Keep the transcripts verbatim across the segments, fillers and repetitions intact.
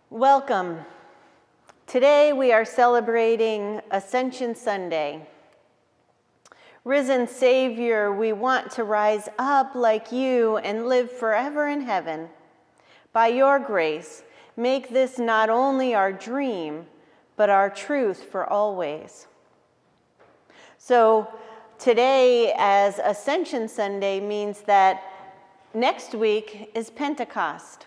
Welcome. Today we are celebrating Ascension Sunday. Risen Savior, we want to rise up like you and live forever in heaven. By your grace, make this not only our dream, but our truth for always. So today, as Ascension Sunday, means that next week is Pentecost.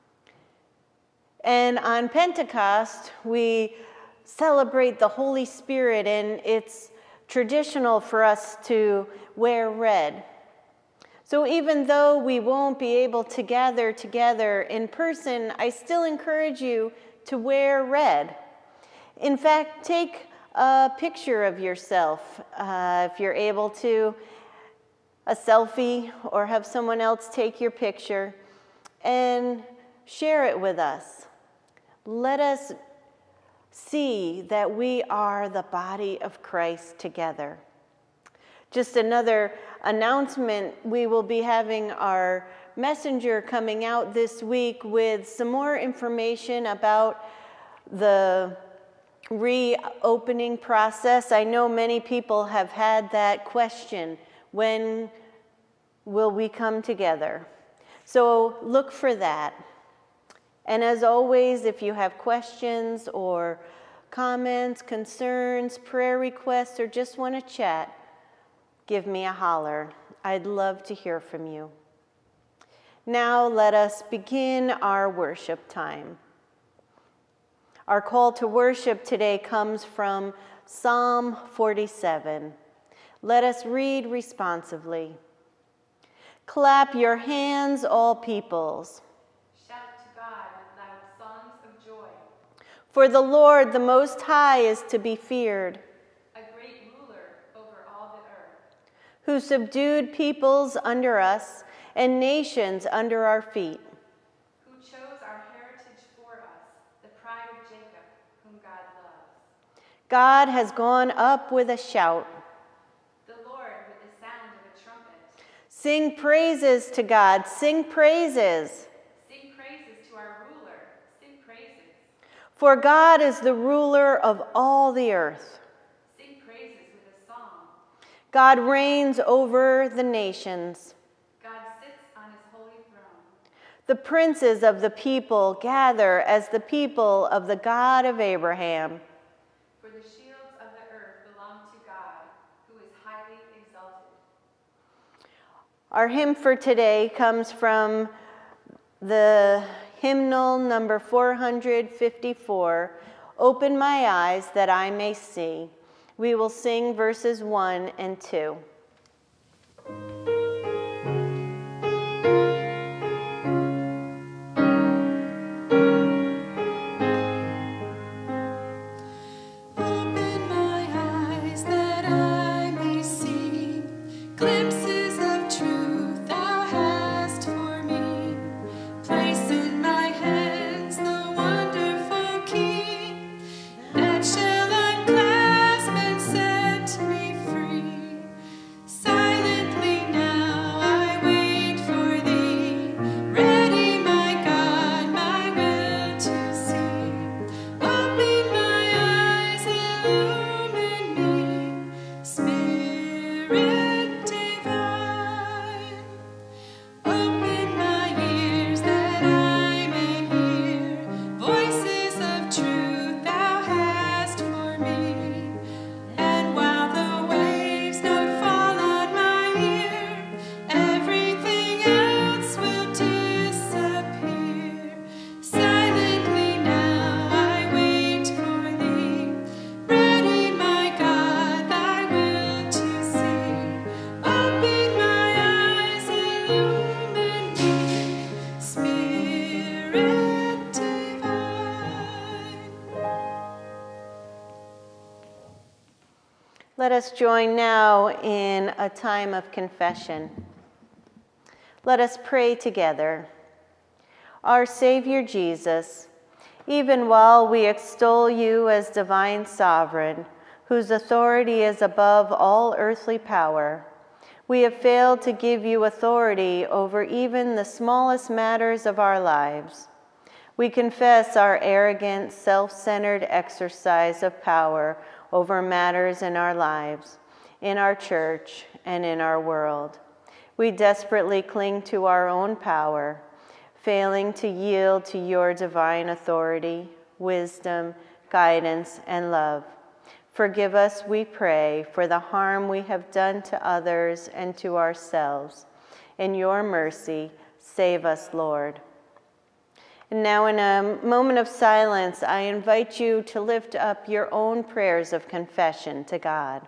And on Pentecost, we celebrate the Holy Spirit, and it's traditional for us to wear red. So even though we won't be able to gather together in person, I still encourage you to wear red. In fact, take a picture of yourself, uh, if you're able to, a selfie, or have someone else take your picture, and share it with us. Let us see that we are the body of Christ together. Just another announcement, we will be having our messenger coming out this week with some more information about the reopening process. I know many people have had that question, when will we come together? So look for that. And as always, if you have questions or comments, concerns, prayer requests, or just want to chat, give me a holler. I'd love to hear from you. Now let us begin our worship time. Our call to worship today comes from Psalm forty-seven. Let us read responsively. Clap your hands, all peoples. For the Lord, the Most High, is to be feared, a great ruler over all the earth, who subdued peoples under us and nations under our feet, who chose our heritage for us, the pride of Jacob, whom God loves. God has gone up with a shout. The Lord with the sound of a trumpet. Sing praises to God, sing praises. For God is the ruler of all the earth. Sing praises with a song. God reigns over the nations. God sits on his holy throne. The princes of the people gather as the people of the God of Abraham. For the shields of the earth belong to God, who is highly exalted. Our hymn for today comes from the hymnal number four hundred fifty-four, Open My Eyes That I May See. We will sing verses one and two. Let us join now in a time of confession. Let us pray together. Our Savior Jesus, even while we extol you as divine sovereign, whose authority is above all earthly power, we have failed to give you authority over even the smallest matters of our lives. We confess our arrogant, self-centered exercise of power over matters in our lives, in our church, and in our world. We desperately cling to our own power, failing to yield to your divine authority, wisdom, guidance, and love. Forgive us, we pray, for the harm we have done to others and to ourselves. In your mercy, save us, Lord. And now, in a moment of silence, I invite you to lift up your own prayers of confession to God.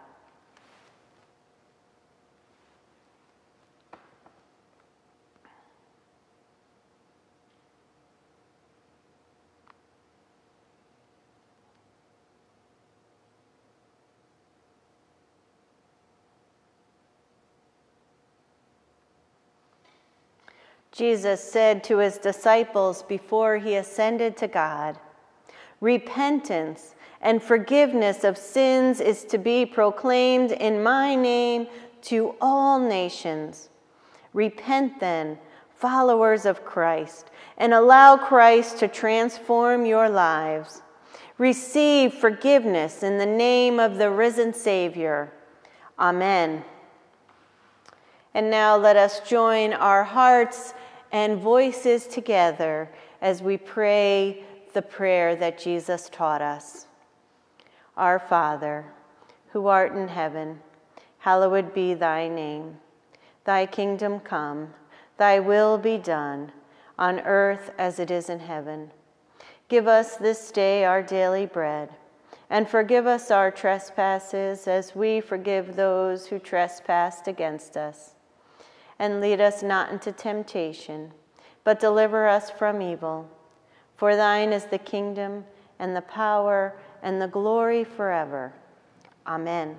Jesus said to his disciples before he ascended to God, "Repentance and forgiveness of sins is to be proclaimed in my name to all nations. Repent then, followers of Christ, and allow Christ to transform your lives. Receive forgiveness in the name of the risen Savior. Amen." And now let us join our hearts and voices together as we pray the prayer that Jesus taught us. Our Father, who art in heaven, hallowed be thy name. Thy kingdom come, thy will be done, on earth as it is in heaven. Give us this day our daily bread, and forgive us our trespasses as we forgive those who trespass against us. And lead us not into temptation, but deliver us from evil. For thine is the kingdom, and the power, and the glory forever. Amen.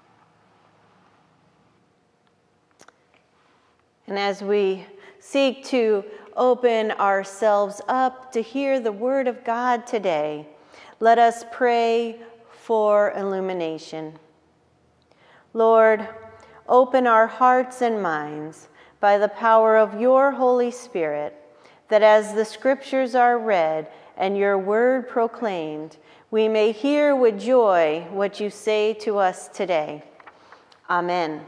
And as we seek to open ourselves up to hear the word of God today, let us pray for illumination. Lord, open our hearts and minds by the power of your Holy Spirit, that as the scriptures are read and your word proclaimed, we may hear with joy what you say to us today. Amen.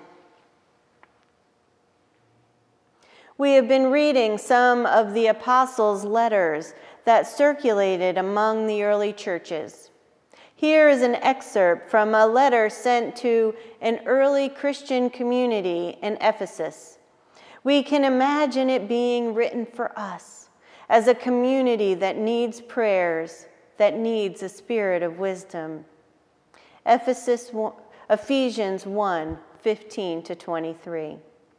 We have been reading some of the apostles' letters that circulated among the early churches. Here is an excerpt from a letter sent to an early Christian community in Ephesus. We can imagine it being written for us as a community that needs prayers, that needs a spirit of wisdom. Ephesus, Ephesians one, fifteen to twenty-three.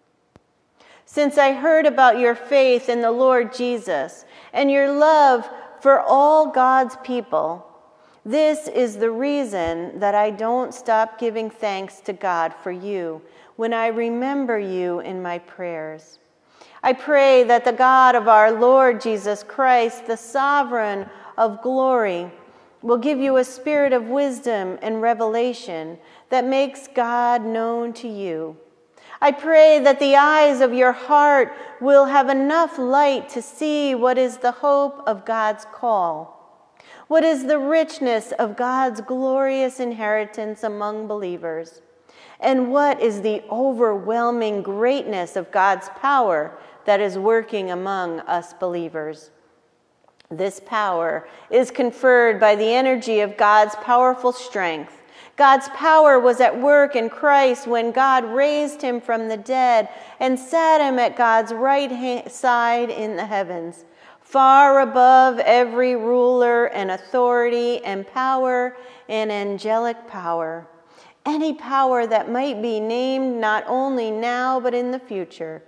Since I heard about your faith in the Lord Jesus and your love for all God's people, this is the reason that I don't stop giving thanks to God for you when I remember you in my prayers. I pray that the God of our Lord Jesus Christ, the sovereign of glory, will give you a spirit of wisdom and revelation that makes God known to you. I pray that the eyes of your heart will have enough light to see what is the hope of God's call, what is the richness of God's glorious inheritance among believers, and what is the overwhelming greatness of God's power that is working among us believers. This power is conferred by the energy of God's powerful strength. God's power was at work in Christ when God raised him from the dead and sat him at God's right side in the heavens, far above every ruler and authority and power and angelic power. Any power that might be named not only now but in the future.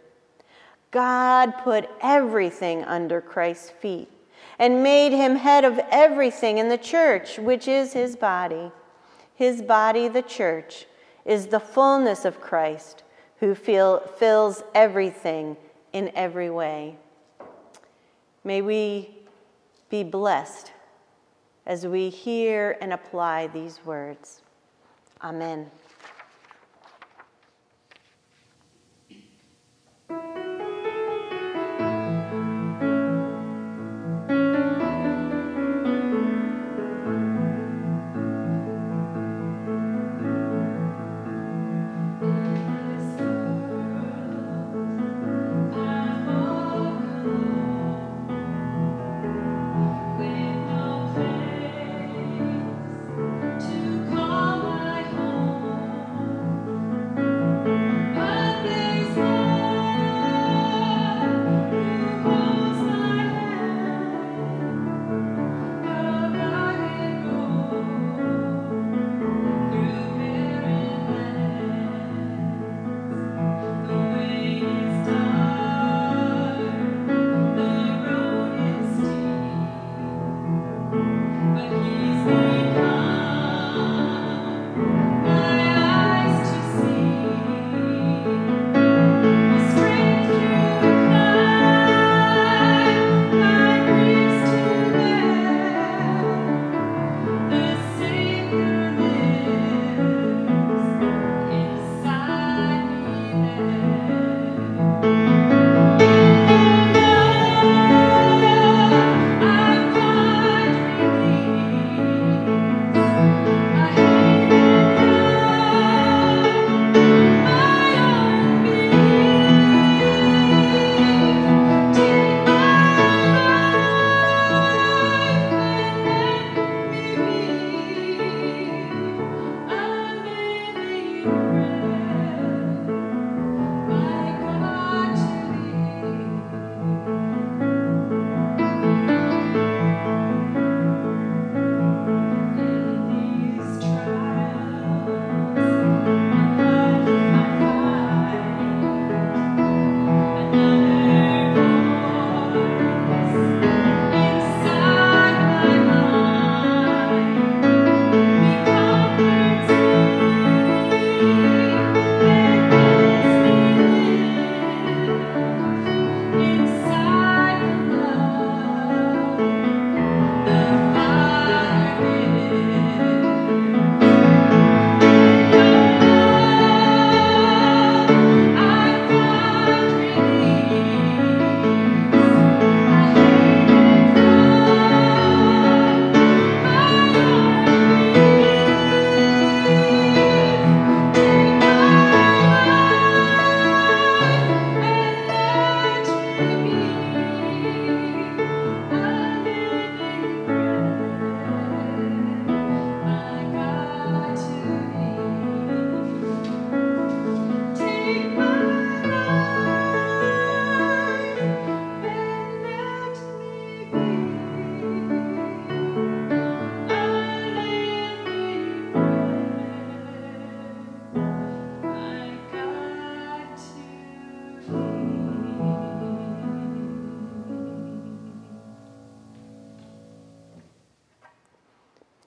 God put everything under Christ's feet and made him head of everything in the church, which is his body. His body, the church, is the fullness of Christ, who feel, fills everything in every way. May we be blessed as we hear and apply these words. Amen.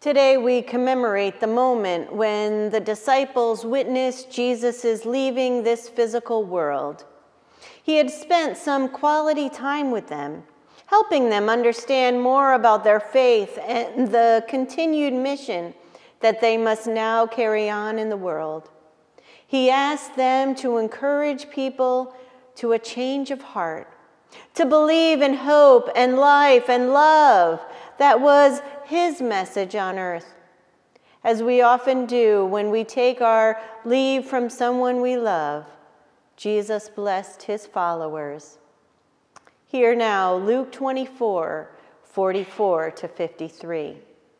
Today we commemorate the moment when the disciples witnessed Jesus' leaving this physical world. He had spent some quality time with them, helping them understand more about their faith and the continued mission that they must now carry on in the world. He asked them to encourage people to a change of heart, to believe in hope and life and love. That was his message on earth. As we often do when we take our leave from someone we love, Jesus blessed his followers. Hear now Luke twenty-four, forty-four to fifty-three.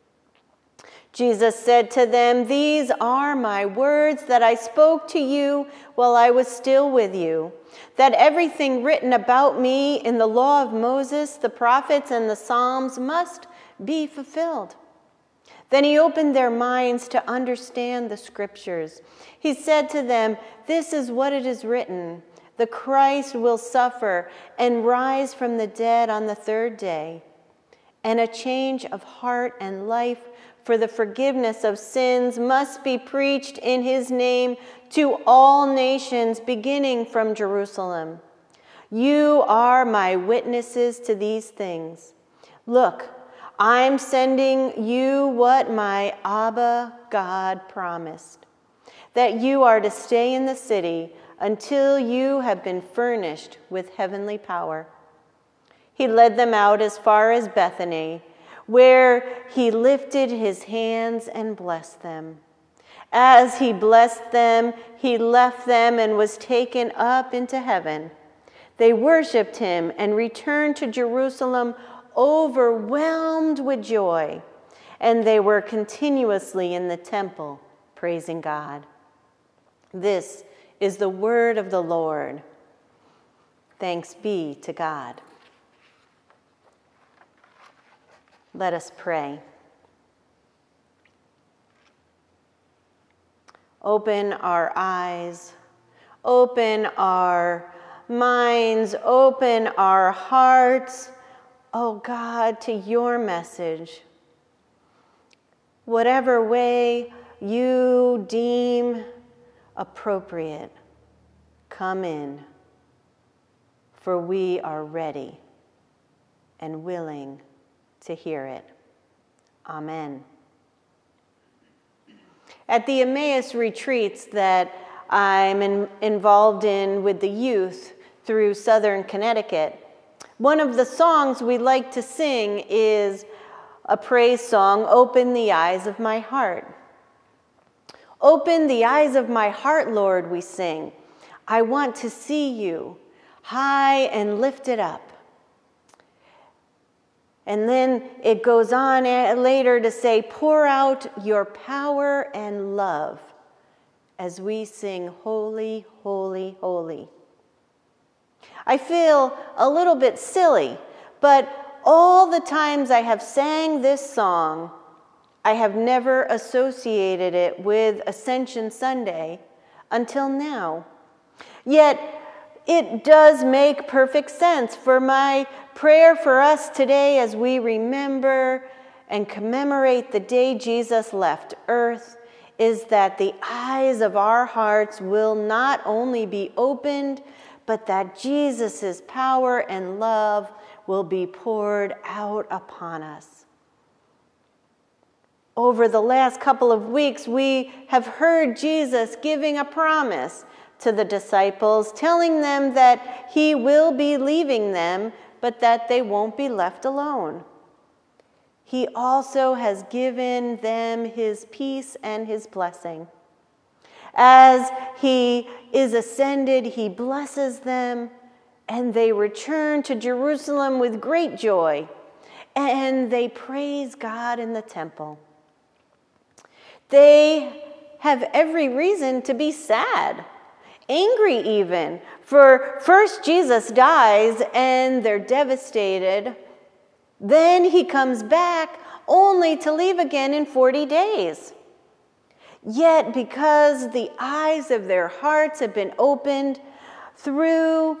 Jesus said to them, "These are my words that I spoke to you while I was still with you, that everything written about me in the law of Moses, the prophets, and the Psalms must be fulfilled." Then he opened their minds to understand the scriptures. He said to them, "This is what it is written, the Christ will suffer and rise from the dead on the third day, and a change of heart and life for the forgiveness of sins must be preached in his name to all nations, beginning from Jerusalem. You are my witnesses to these things. Look, I'm sending you what my Abba God promised, that you are to stay in the city until you have been furnished with heavenly power." He led them out as far as Bethany, where he lifted his hands and blessed them. As he blessed them, he left them and was taken up into heaven. They worshiped him and returned to Jerusalem overwhelmed with joy, and they were continuously in the temple praising God. This is the word of the Lord. Thanks be to God. Let us pray. Open our eyes, open our minds, open our hearts, oh God, to your message. Whatever way you deem appropriate, come in, for we are ready and willing to hear it. Amen. At the Emmaus retreats that I'm in, involved in with the youth through southern Connecticut, one of the songs we like to sing is a praise song, "Open the Eyes of My Heart." Open the eyes of my heart, Lord, we sing. I want to see you high and lifted up. And then it goes on later to say, pour out your power and love as we sing, holy, holy, holy. I feel a little bit silly, but all the times I have sang this song, I have never associated it with Ascension Sunday until now. Yet, it does make perfect sense. For my prayer for us today as we remember and commemorate the day Jesus left earth is that the eyes of our hearts will not only be opened, but that Jesus' power and love will be poured out upon us. Over the last couple of weeks, we have heard Jesus giving a promise to the disciples, telling them that he will be leaving them, but that they won't be left alone. He also has given them his peace and his blessing. As he is ascended, he blesses them, and they return to Jerusalem with great joy, and they praise God in the temple. They have every reason to be sad, angry even, for first Jesus dies and they're devastated. Then he comes back only to leave again in forty days. Yet because the eyes of their hearts have been opened through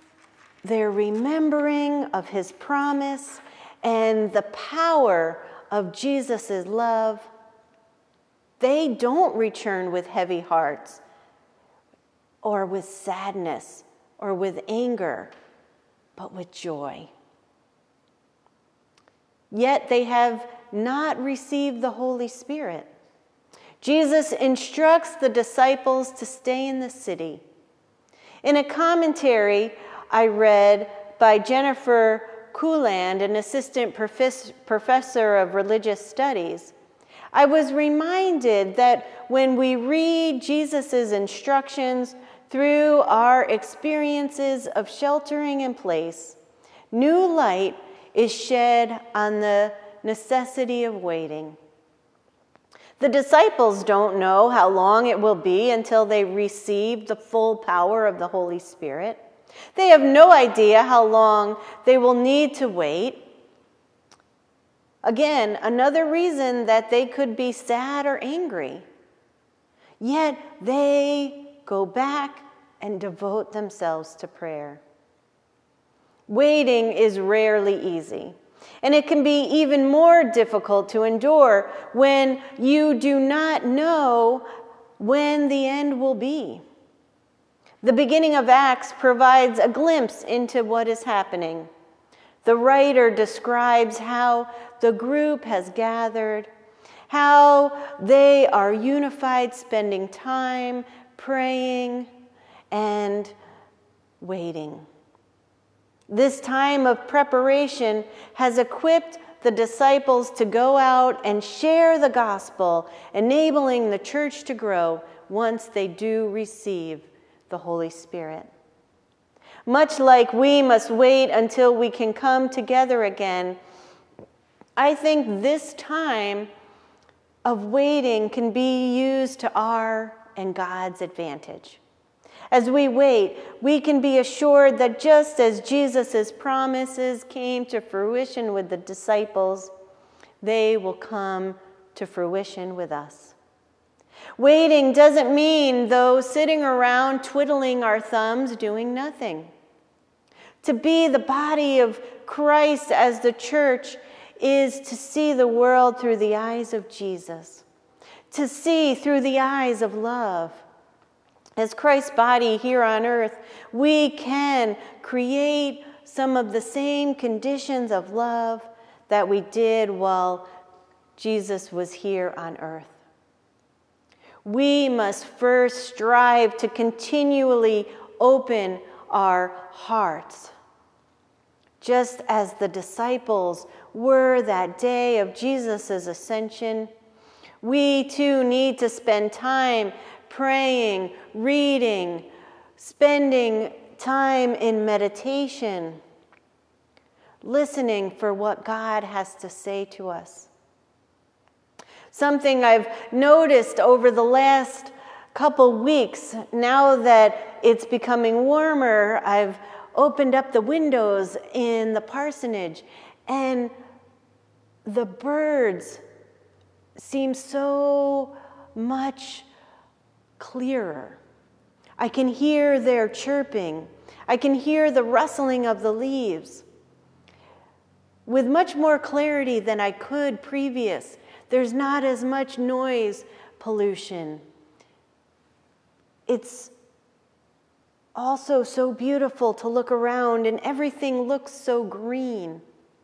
their remembering of his promise and the power of Jesus' love, they don't return with heavy hearts or with sadness or with anger, but with joy. Yet they have not received the Holy Spirit. Jesus instructs the disciples to stay in the city. In a commentary I read by Jennifer Kuland, an assistant professor of religious studies, I was reminded that when we read Jesus' instructions through our experiences of sheltering in place, new light is shed on the necessity of waiting. The disciples don't know how long it will be until they receive the full power of the Holy Spirit. They have no idea how long they will need to wait. Again, another reason that they could be sad or angry. Yet they go back and devote themselves to prayer. Waiting is rarely easy, and it can be even more difficult to endure when you do not know when the end will be. The beginning of Acts provides a glimpse into what is happening. The writer describes how the group has gathered, how they are unified, spending time praying and waiting. This time of preparation has equipped the disciples to go out and share the gospel, enabling the church to grow once they do receive the Holy Spirit. Much like we must wait until we can come together again, I think this time of waiting can be used to our and God's advantage. As we wait, we can be assured that just as Jesus' promises came to fruition with the disciples, they will come to fruition with us. Waiting doesn't mean, though, sitting around twiddling our thumbs, doing nothing. To be the body of Christ as the church is to see the world through the eyes of Jesus, to see through the eyes of love. As Christ's body here on earth, we can create some of the same conditions of love that we did while Jesus was here on earth. We must first strive to continually open our hearts, just as the disciples were that day of Jesus' ascension. We too need to spend time praying, reading, spending time in meditation, listening for what God has to say to us. Something I've noticed over the last couple weeks, now that it's becoming warmer, I've opened up the windows in the parsonage, and the birds seem so much clearer. I can hear their chirping. I can hear the rustling of the leaves with much more clarity than I could previous. There's not as much noise pollution. It's also so beautiful to look around, and everything looks so green.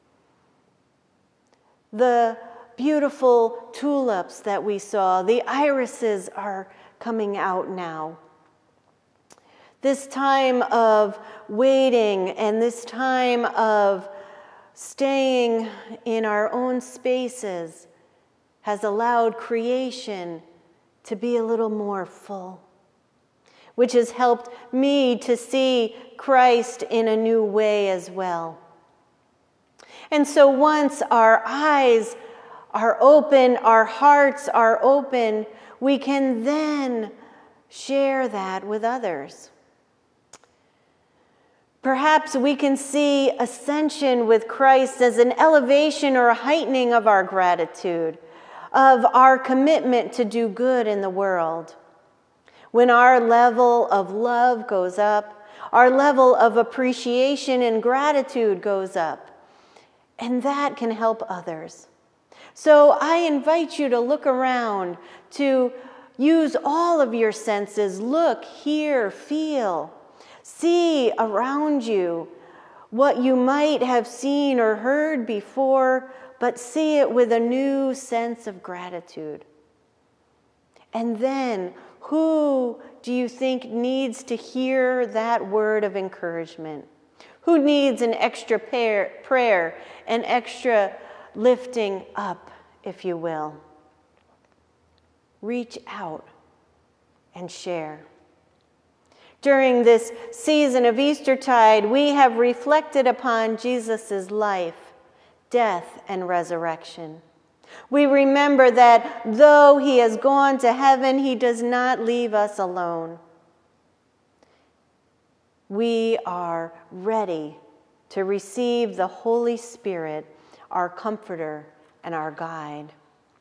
The beautiful tulips that we saw, the irises are coming out now. This time of waiting and this time of staying in our own spaces has allowed creation to be a little more full, which has helped me to see Christ in a new way as well. And so once our eyes are open, our hearts are open, we can then share that with others. Perhaps we can see ascension with Christ as an elevation or a heightening of our gratitude, of our commitment to do good in the world. When our level of love goes up, our level of appreciation and gratitude goes up, and that can help others. So I invite you to look around, to use all of your senses. Look, hear, feel, see around you what you might have seen or heard before, but see it with a new sense of gratitude. And then, who do you think needs to hear that word of encouragement? Who needs an extra prayer, an extra lifting up, if you will? Reach out and share. During this season of Eastertide, we have reflected upon Jesus' life, death, and resurrection. We remember that though he has gone to heaven, he does not leave us alone. We are ready to receive the Holy Spirit, our comforter and our guide.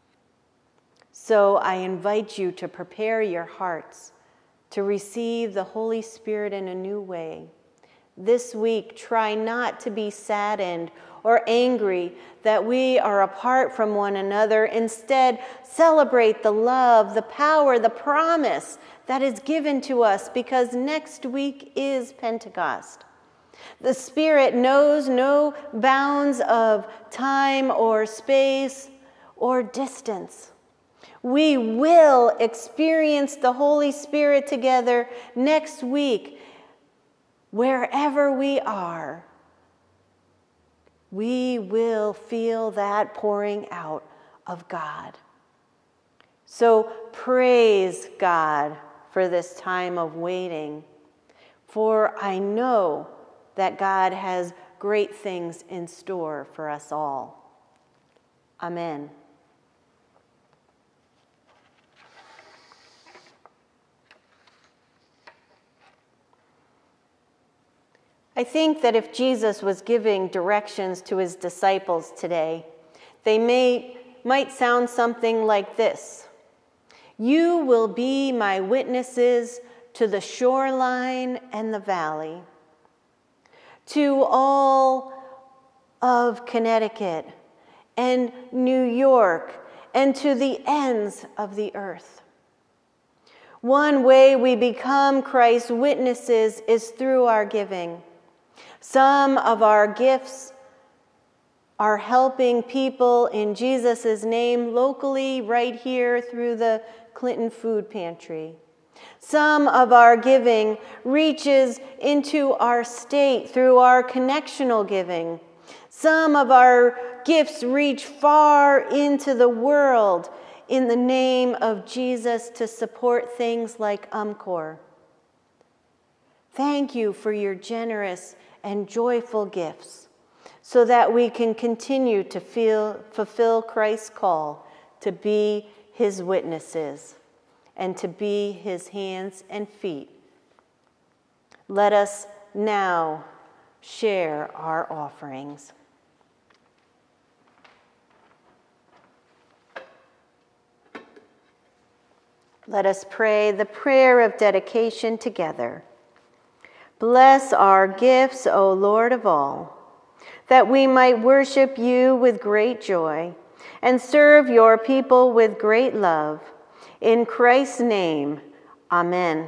So I invite you to prepare your hearts to receive the Holy Spirit in a new way. This week, try not to be saddened or angry that we are apart from one another. Instead, celebrate the love, the power, the promise that is given to us, because next week is Pentecost. The Spirit knows no bounds of time or space or distance. We will experience the Holy Spirit together next week, wherever we are. We will feel that pouring out of God. So praise God for this time of waiting, for I know that God has great things in store for us all. Amen. I think that if Jesus was giving directions to his disciples today, they may, might sound something like this. You will be my witnesses to the shoreline and the valley, to all of Connecticut and New York, and to the ends of the earth. One way we become Christ's witnesses is through our giving. Some of our gifts are helping people in Jesus' name locally, right here through the Clinton Food Pantry. Some of our giving reaches into our state through our connectional giving. Some of our gifts reach far into the world in the name of Jesus to support things like UMCOR. Thank you for your generous and joyful gifts, so that we can continue to feel, fulfill Christ's call to be his witnesses and to be his hands and feet. Let us now share our offerings. Let us pray the prayer of dedication together. Bless our gifts, O Lord of all, that we might worship you with great joy and serve your people with great love. In Christ's name, amen.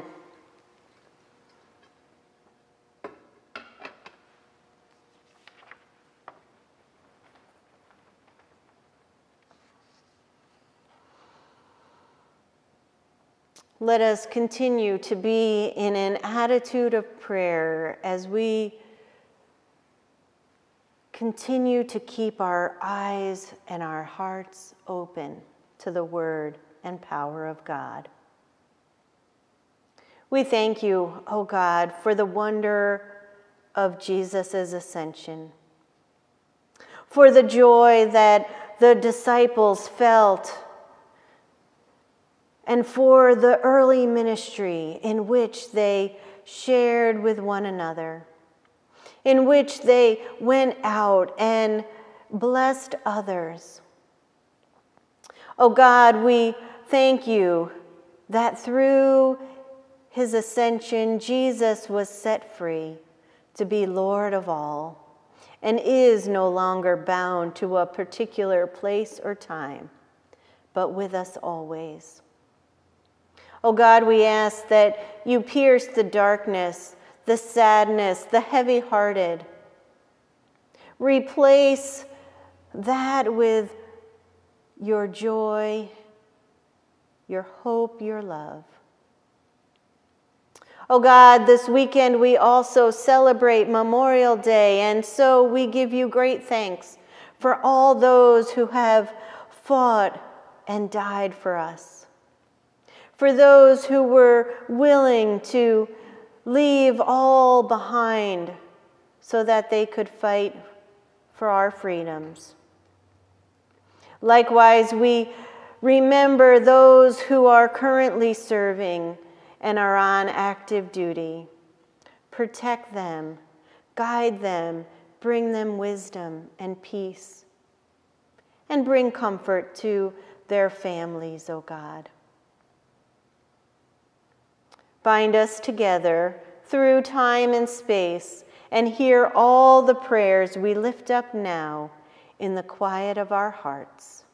Let us continue to be in an attitude of prayer as we continue to keep our eyes and our hearts open to the word and power of God. We thank you, O God, for the wonder of Jesus' ascension, for the joy that the disciples felt, and for the early ministry in which they shared with one another, in which they went out and blessed others. Oh God, we thank you that through his ascension, Jesus was set free to be Lord of all. and is no longer bound to a particular place or time, but with us always. Oh God, we ask that you pierce the darkness, the sadness, the heavy-hearted. Replace that with your joy, your hope, your love. Oh God, this weekend we also celebrate Memorial Day, and so we give you great thanks for all those who have fought and died for us. For those who were willing to leave all behind so that they could fight for our freedoms. Likewise, we remember those who are currently serving and are on active duty. Protect them, guide them, bring them wisdom and peace, and bring comfort to their families, O God. Bind us together through time and space, and hear all the prayers we lift up now in the quiet of our hearts.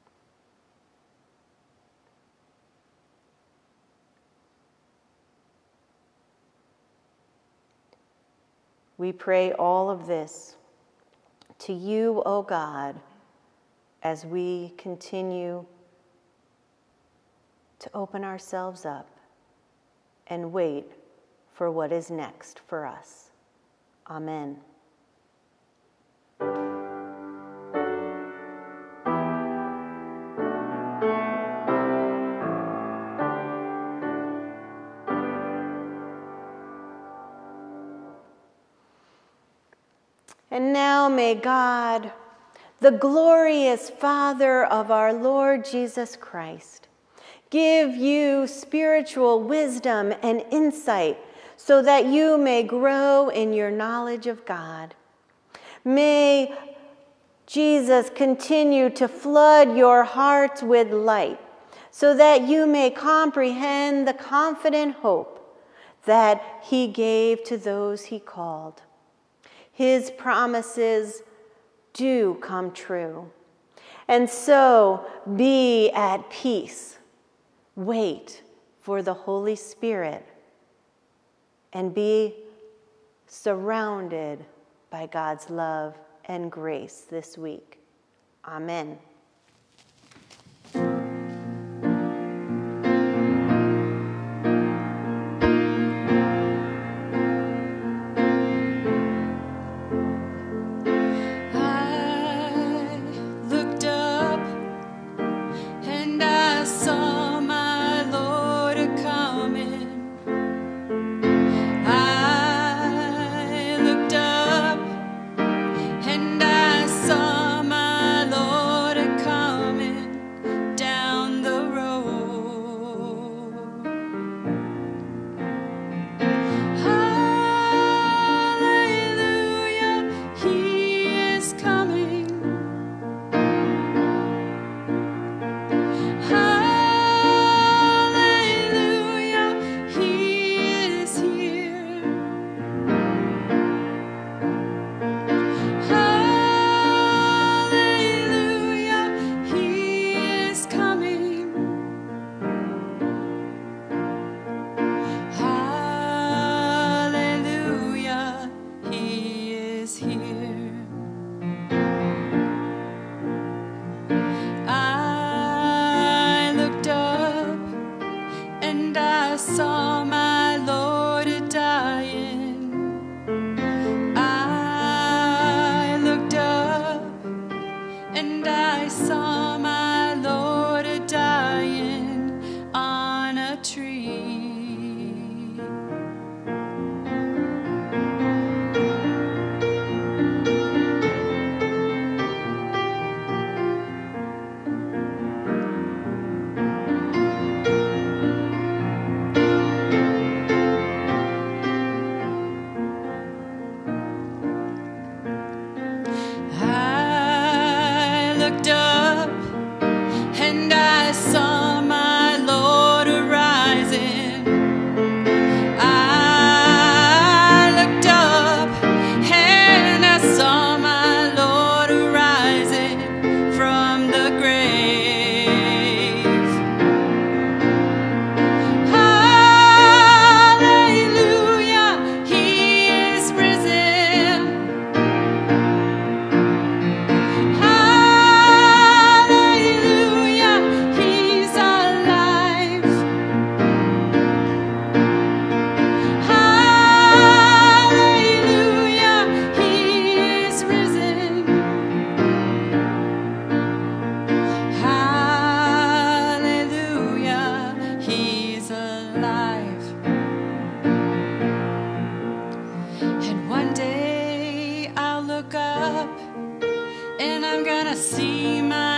We pray all of this to you, O God, as we continue to open ourselves up and wait for what is next for us. Amen. And now may God, the glorious Father of our Lord Jesus Christ, give you spiritual wisdom and insight so that you may grow in your knowledge of God. May Jesus continue to flood your hearts with light so that you may comprehend the confident hope that he gave to those he called. His promises do come true. And so be at peace. Wait for the Holy Spirit and be surrounded by God's love and grace this week. Amen. And I saw my Lord look up and I'm gonna see my